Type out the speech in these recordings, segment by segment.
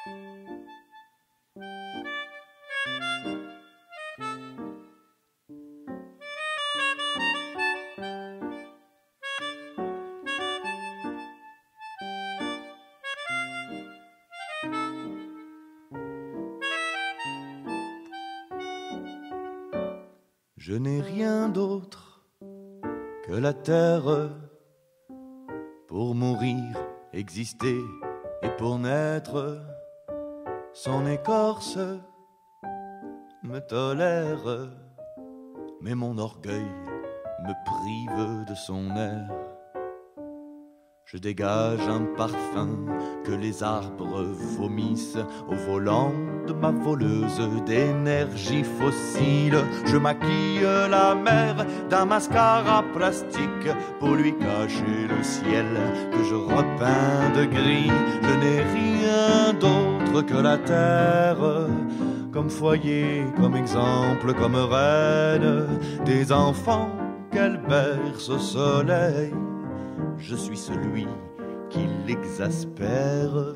Je n'ai rien d'autre que la terre pour mourir, exister et pour naître. Son écorce me tolère, mais mon orgueil me prive de son air. Je dégage un parfum que les arbres vomissent au volant de ma voleuse d'énergie fossile. Je maquille la mer d'un mascara plastique pour lui cacher le ciel que je repeins de gris. Je n'ai rien d'autre que la terre comme foyer, comme exemple, comme reine des enfants qu'elle berce au soleil. Je suis celui qui l'exaspère.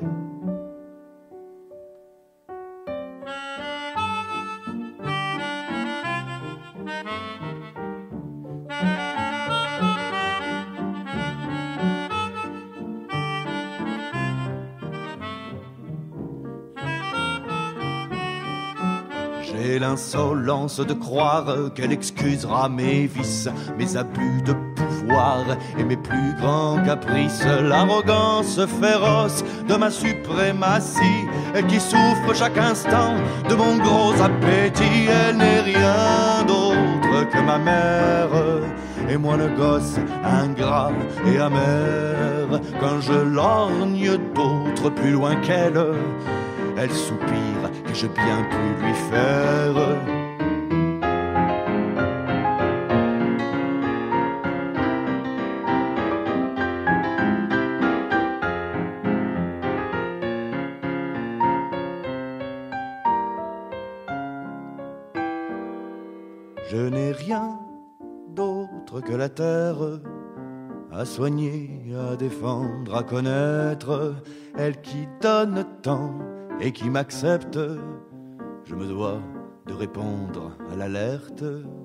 J'ai l'insolence de croire qu'elle excusera mes vices, mes abus de pouvoir et mes plus grands caprices. L'arrogance féroce de ma suprématie et qui souffre chaque instant de mon gros appétit. Elle n'est rien d'autre que ma mère et moi le gosse ingrat et amer. Quand je lorgne d'autres plus loin qu'elle, elle soupire et j'ai bien pu lui faire. Je n'ai rien d'autre que la terre à soigner, à défendre, à connaître. Elle qui donne tant et qui m'accepte, je me dois de répondre à l'alerte.